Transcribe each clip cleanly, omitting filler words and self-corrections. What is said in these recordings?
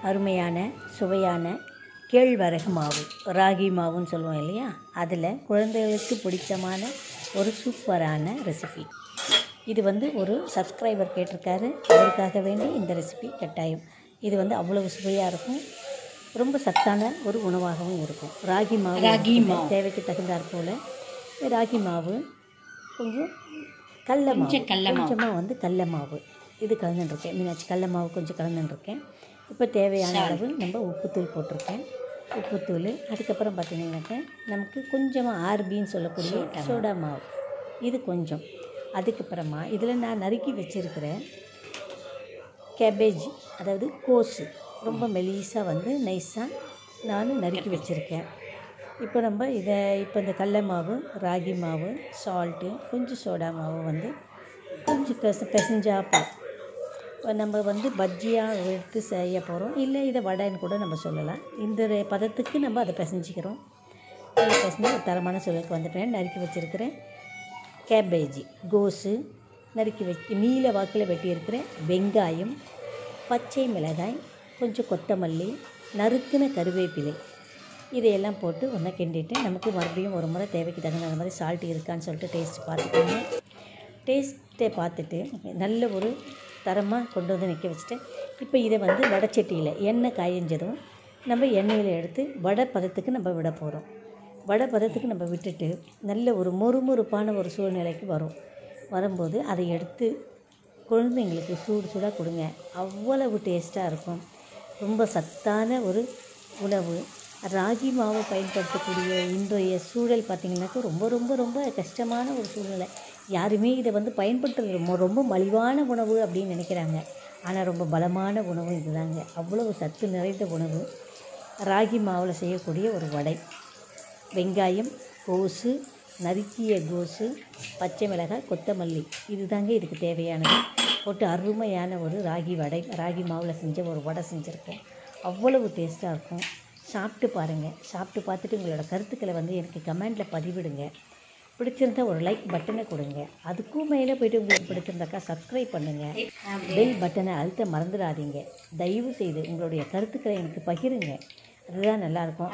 அருமையான சுவையான கேழ்வரகு மாவு, ராகி மாவுன்னு சொல்லுவோம் இல்லையா, அதில் குழந்தைகளுக்கு பிடித்தமான ஒரு சூப்பரான ரெசிபி. இது ஒரு சப்ஸ்கிரைபர் கேட்டிருக்காரு, அவருக்காக வேண்டி இந்த ரெசிபி கட்டாயம். இது அவ்வளவு சுவையாக இருக்கும், ரொம்ப சத்தான ஒரு உணவாகவும் இருக்கும். ராகி மாவு தேவைக்கு தகுந்தாற் போல் ராகி மாவு, கொஞ்சம் கொஞ்சமாக கடல மாவு இது கலந்துட்டுருக்கேன். மீனாட்சி கடல மாவு கொஞ்சம் கலந்துட்டுருக்கேன். இப்போ தேவையான அளவு நம்ம உப்புத்தூள் போட்டிருக்கேன். உப்புத்தூள், அதுக்கப்புறம் பார்த்திங்கனாக்கா நமக்கு கொஞ்சமாக ஆர்பின்னு சொல்லக்கூடிய சோடா மாவு இது கொஞ்சம். அதுக்கப்புறமா இதில் நான் நறுக்கி வச்சுருக்கிற கேபேஜ், அதாவது கோஸு, ரொம்ப மெலிசாக நைஸாக நான் நறுக்கி வச்சுருக்கேன். இப்போ நம்ம இப்போ இந்த கடல மாவு, ராகி மாவு, சால்ட்டு, கொஞ்சம் சோடா மாவு கொஞ்சம் பிசைஞ்சாப்போ நம்ம பஜ்ஜியாக எடுத்து செய்ய போகிறோம். இல்லை இதை வடைன்னு கூட நம்ம சொல்லலாம். இந்த பதத்துக்கு நம்ம அதை பிசைஞ்சிக்கிறோம். அதை பிசைஞ்சு ஒரு தரமான சுவைக்கு வந்துட்டேன். நறுக்கி வச்சுருக்கிறேன் கேபேஜி, கோஸு, நீல வாக்கில் வெட்டியிருக்கிறேன் வெங்காயம், பச்சை மிளகாய், கொஞ்சம் கொத்தமல்லி, நறுக்கின கருவேப்பிலை, இதையெல்லாம் போட்டு ஒன்றா கிண்டிட்டு நமக்கு மறுபடியும் ஒரு முறை தேவைக்கு தகுந்த மாதிரி சால்ட் இருக்கான்னு சொல்லிட்டு டேஸ்ட் பார்த்துக்கோங்க. டேஸ்ட்டை பார்த்துட்டு நல்ல ஒரு தரமாக கொண்டு நிற்க வச்சுட்டேன். இப்போ இதை வடைச்சட்டியில் எண்ணெய் காய்ஞ்சதும் நம்ம எண்ணெயில் எடுத்து வடை பதத்துக்கு நம்ம விட போகிறோம். வடை பதத்துக்கு நம்ம விட்டுட்டு நல்ல ஒரு மொறுமொறுப்பான ஒரு சூழ்நிலைக்கு வரும்போது அதை எடுத்து குழந்தைங்களுக்கு சூடாக கொடுங்க. அவ்வளவு டேஸ்ட்டாக இருக்கும். ரொம்ப சத்தான ஒரு உணவு. ராகி மாவு பயன்படுத்தக்கூடிய இன்றைய சூழல் பார்த்திங்கனாக்கா ரொம்ப ரொம்ப ரொம்ப கஷ்டமான ஒரு சூழ்நிலை. யாருமே இதை பயன்படுத்துறது ரொம்ப மலிவான உணவு அப்படின்னு நினைக்கிறாங்க. ஆனால் ரொம்ப பலமான உணவு இதுதாங்க. அவ்வளவு சத்து நிறைந்த உணவு. ராகி மாவில் செய்யக்கூடிய ஒரு வடை, வெங்காயம், கோஸு, நறுக்கிய கோஸு, பச்சை மிளகாய், கொத்தமல்லி, இதுதாங்க இதுக்கு தேவையானது போட்டு அருமையான ஒரு ராகி வடை, ராகி மாவில் செஞ்ச ஒரு வடை செஞ்சுருக்கோம். அவ்வளவு டேஸ்ட்டாக இருக்கும். சாப்பிட்டு பாருங்கள். சாப்பிட்டு பார்த்துட்டு உங்களோட கருத்துக்களை எனக்கு கமெண்டில் பதிவிடுங்க. பிடிச்சிருந்தா ஒரு லைக் பட்டனை கொடுங்க. அதுக்கும் மேலே போய்ட்டு உங்களுக்கு பிடிச்சிருந்தாக்கா சப்ஸ்கிரைப் பண்ணுங்கள். பெல் பட்டனை அழுத்த மறந்துடாதீங்க. தயவு செய்து உங்களுடைய கருத்துக்களை எனக்கு பகிருங்க. அதுதான் நல்லாயிருக்கும்.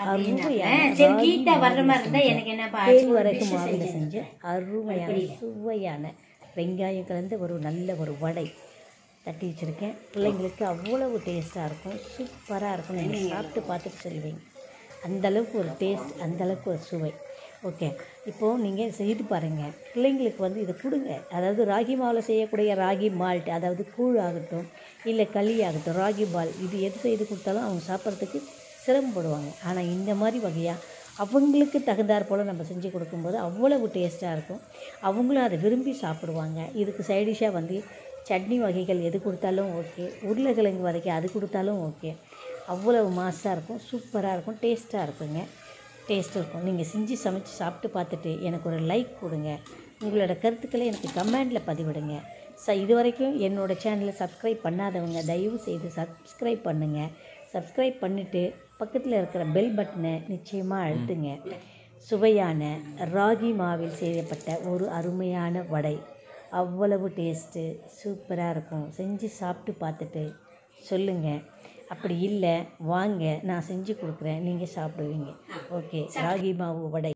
கேழ்வரகு மாவில் செஞ்ச அருமையான சுவையான வெங்காயம் கலந்த ஒரு நல்ல ஒரு வடை தட்டி வச்சுருக்கேன். பிள்ளைங்களுக்கு அவ்வளவு டேஸ்ட்டாக இருக்கும், சூப்பராக இருக்கும். நீங்கள் சாப்பிட்டு பார்த்துட்டு சொல்லுவீங்க. அந்தளவுக்கு ஒரு டேஸ்ட், அந்தளவுக்கு ஒரு சுவை. ஓகே, இப்போது நீங்கள் செய்து பாருங்கள். பிள்ளைங்களுக்கு இதை கொடுங்க. அதாவது ராகி மாவில் செய்யக்கூடிய ராகி மால்ட், அதாவது கூழ் ஆகட்டும் இல்லை களி ஆகட்டும், ராகி பால், இது எது செய்து கொடுத்தாலும் அவங்க சாப்பிட்றதுக்கு சிரமப்படுவாங்க. ஆனால் இந்த மாதிரி வகையாக அவங்களுக்கு தகுந்தாற் போல் நம்ம செஞ்சு கொடுக்கும்போது அவ்வளவு டேஸ்ட்டாக இருக்கும். அவங்களும் அதை விரும்பி சாப்பிடுவாங்க. இதுக்கு சைடிஷாக சட்னி வகைகள் எது கொடுத்தாலும் ஓகே, உருளைக்கிழங்கு வதக்கி அது கொடுத்தாலும் ஓகே. அவ்வளவு மாஸாக இருக்கும், சூப்பராக இருக்கும், டேஸ்ட்டாக இருக்குங்க. டேஸ்ட் இருக்கும். நீங்கள் செஞ்சு சமைச்சு சாப்பிட்டு பார்த்துட்டு எனக்கு ஒரு லைக் கொடுங்க. உங்களோட கருத்துக்களை எனக்கு கமெண்டில் பதிவிடுங்க. இது வரைக்கும் என்னோடய சேனலை சப்ஸ்கிரைப் பண்ணாதவங்க தயவு செய்து சப்ஸ்கிரைப் பண்ணுங்கள். சப்ஸ்கிரைப் பண்ணிவிட்டு பக்கத்தில் இருக்கிற பெல் பட்டனை நிச்சயமாக அழுத்துங்க. சுவையான ராகி மாவில் செய்யப்பட்ட ஒரு அருமையான வடை, அவ்வளவு டேஸ்ட்டு சூப்பராக இருக்கும். செஞ்சு சாப்பிட்டு பார்த்துட்டு சொல்லுங்கள். அப்படி இல்லை வாங்க, நான் செஞ்சு கொடுக்குறேன், நீங்கள் சாப்பிடுவீங்க. ஓகே, ராகி மாவு வடை.